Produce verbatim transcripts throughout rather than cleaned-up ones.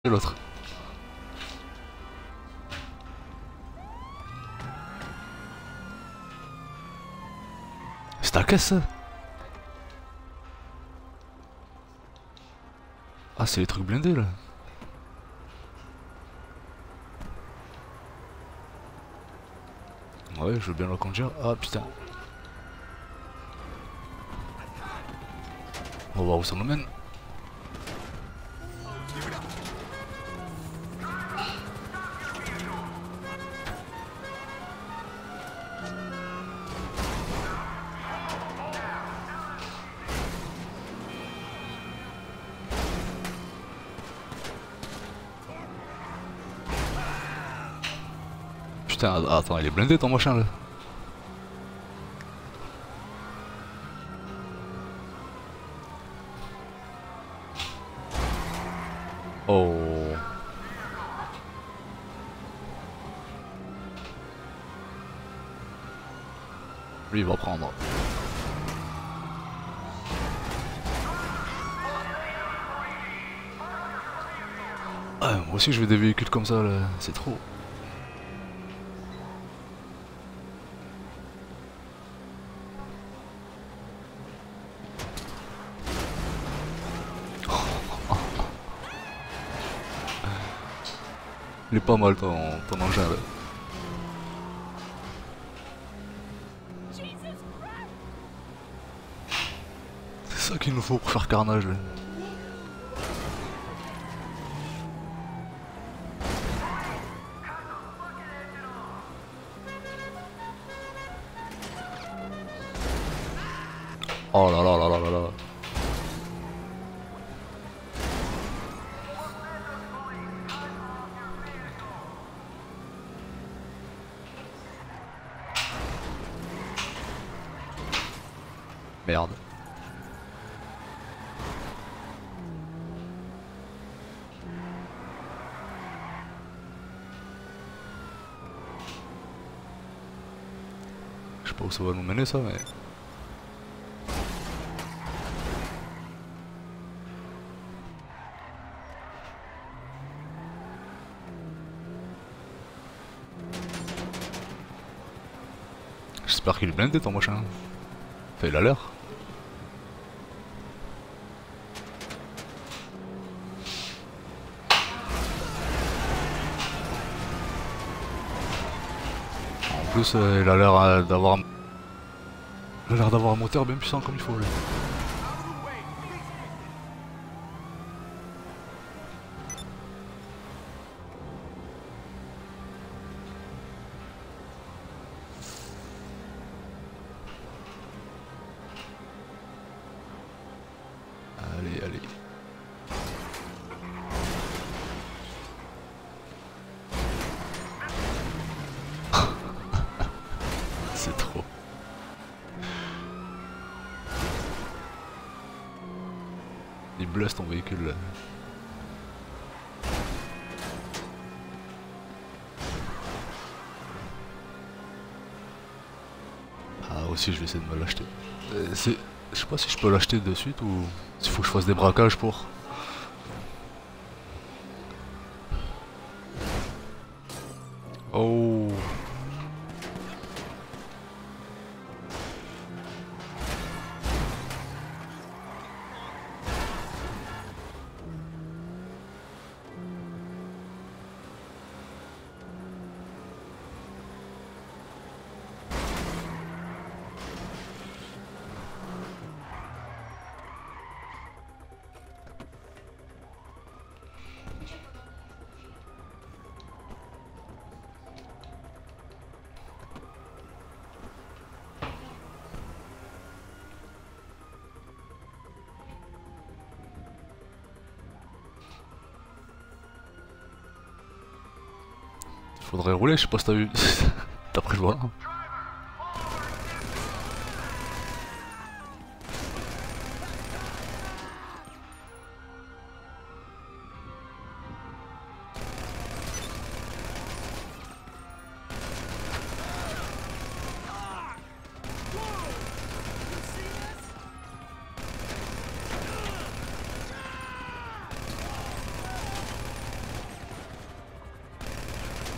l'autre. C'est ta caisse ça? Ah c'est les trucs blindés là. Ouais je veux bien le conduire. Ah putain. On va voir où ça nous mène. Putain, attends, il est blindé ton machin là. Oh. Lui il va prendre. Ah, moi aussi je veux des véhicules comme ça là, c'est trop. Il est pas mal ton, ton engin là. C'est ça qu'il nous faut pour faire carnage là. Oh là là là là là là. Merde. Je sais pas où ça va nous mener ça mais... J'espère qu'il est blindé ton machin. Enfin il a l'air. En plus euh, il a l'air euh, d'avoir... Il a l'air d'avoir un moteur bien puissant comme il faut lui. Allez, allez. C'est trop. Il blesse ton véhicule là. Ah aussi je vais essayer de me l'acheter. Euh, c'est... Je sais pas si je peux l'acheter de suite ou s'il faut que je fasse des braquages pour. Oh. Faudrait rouler, je sais pas si t'as vu. T'as pris le volant.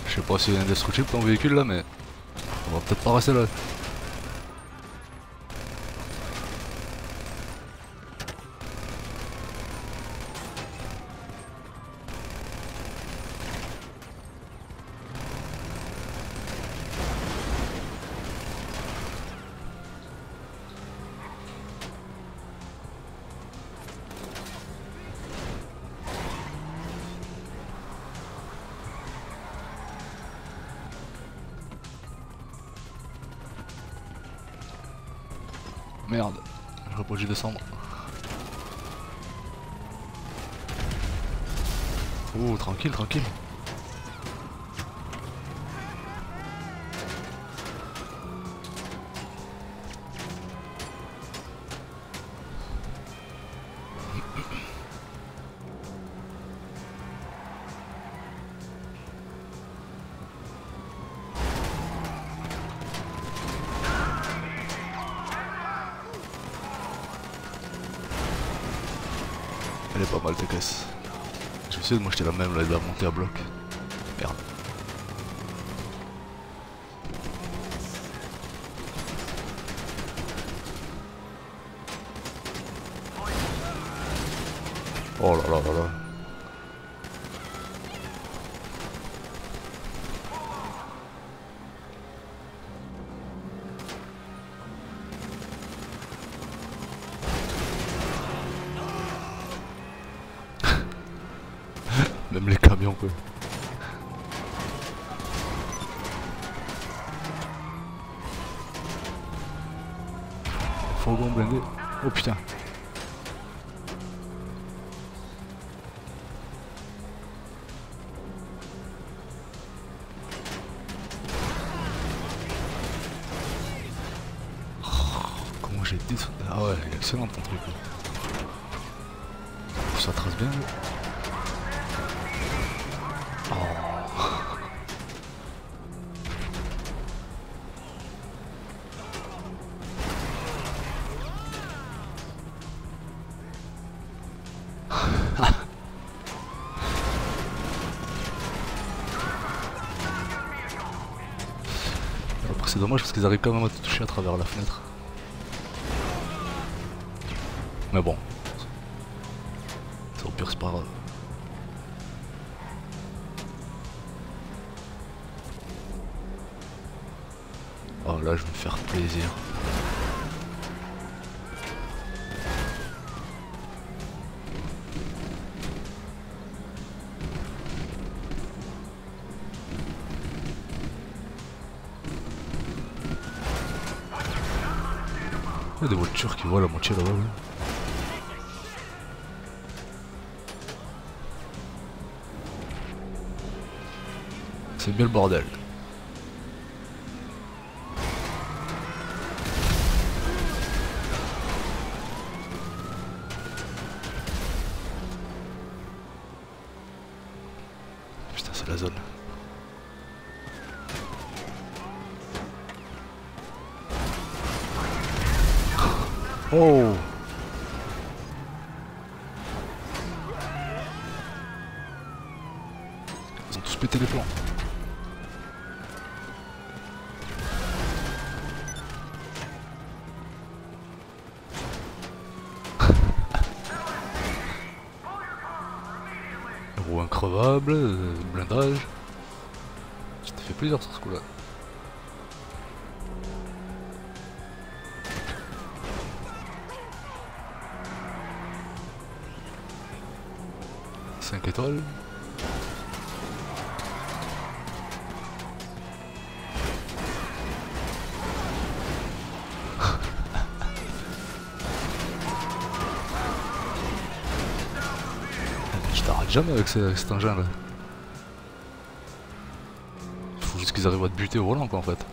Je sais pas s'il est indestructible ton véhicule là, mais on va peut-être pas rester là. Merde, j'aurais pas dû descendre. Oh, tranquille, tranquille. Elle est pas mal ta caisse. Je sais, moi j'étais la même là, elle doit monter à bloc. Merde. Oh là là là là. Même les camions quoi. Fourgon blindé. Oh putain. Oh, comment j'ai dit ça. Ah ouais, il est excellent ton truc. Ça trace bien. Oh. Après c'est dommage parce qu'ils arrivent quand même à te toucher à travers la fenêtre. Mais bon. Ça au pire c'est pas grave. Oh là je vais me faire plaisir. Il y a des voitures qui volent à moitié là-bas. Ouais. C'est bien le bordel. Putain c'est la zone. Oh! Ils ont tous pété les plans. Roue increvable, euh, blindage. Je t'ai fait plaisir sur ce coup là. cinq étoiles. Je t'arrête jamais avec, ce, avec cet engin là. Faut juste qu'ils arrivent à te buter au volant quoi en fait.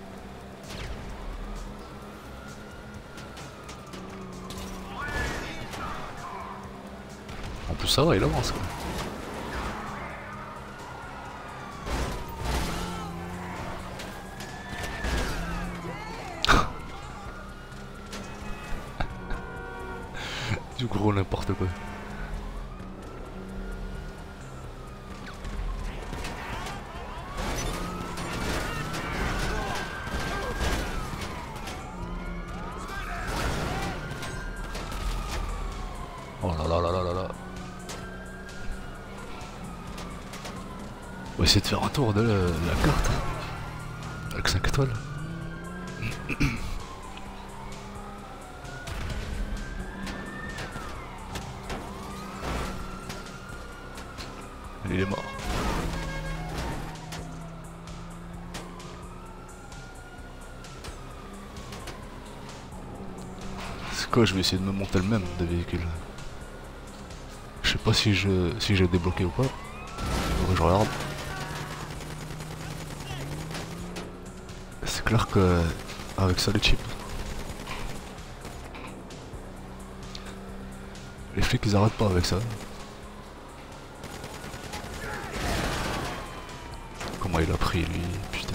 En plus ça va, il avance quoi. Du gros n'importe quoi. là là là là là là. On va essayer de faire un tour de la, de la carte. Avec cinq étoiles. Il est mort. C'est quoi, je vais essayer de me monter le même de véhicule. Je sais pas si je si j'ai débloqué ou pas. Faudrait que je regarde. C'est clair que avec ça les chips. Les flics ils arrêtent pas avec ça. Comment il a pris lui, putain.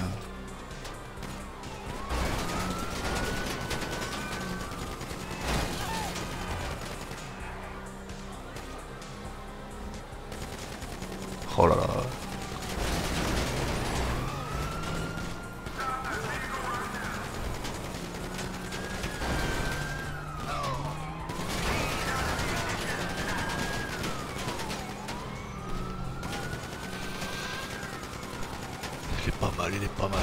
Oh là là. Il est pas mal, il est pas mal.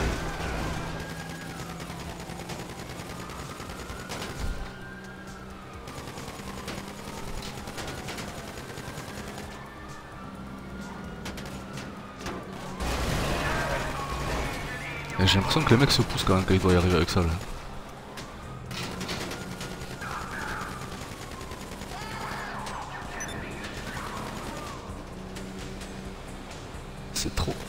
J'ai l'impression que les mecs se poussent quand même quand ils doivent y arriver avec ça là. C'est trop.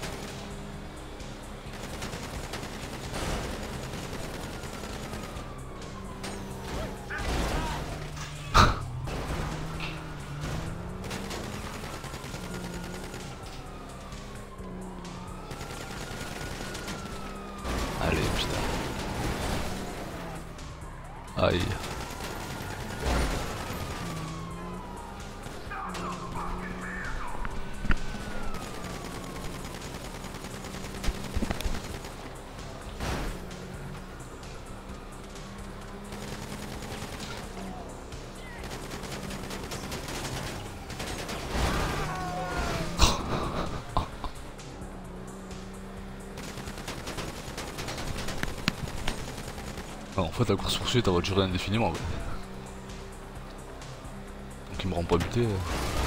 Allez, putain. Aïe. Ah, en fait la course poursuite elle va durer indéfiniment ouais. Donc ils me rendent pas buté. euh.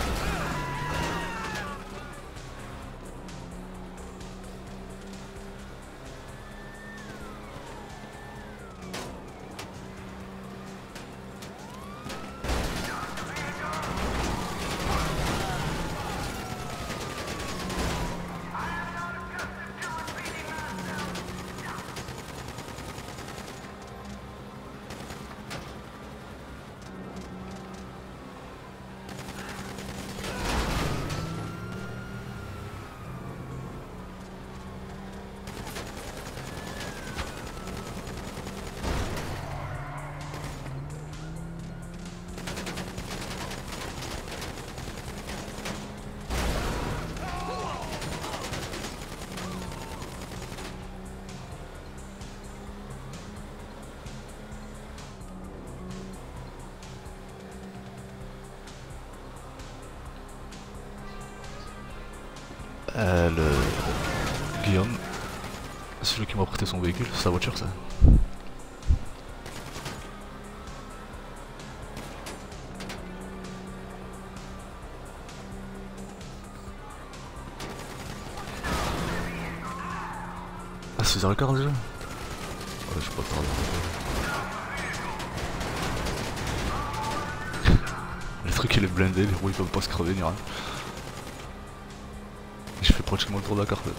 Euh, le... Guillaume, celui qui m'a prêté son véhicule, c'est sa voiture ça. Ah, six heures quinze déjà. Ouais, je suis pas tard. Le truc il est blindé, les roues ils peuvent pas se crever ni rien. Je fais pratiquement le tour de la carte.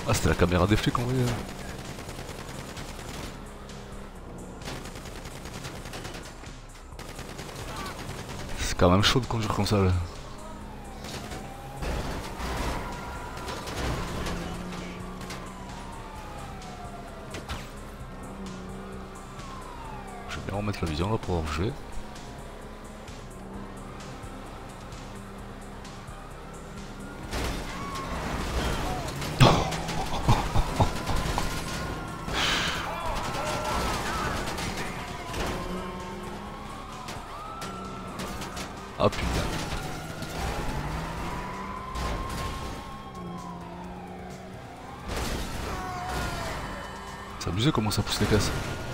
Ah, c'était la caméra des flics en vrai. C'est quand même chaud de conduire comme ça là. Je vais bien remettre la vision là pour pouvoir jouer. Ah putain. C'est abusé comment ça pousse les caisses.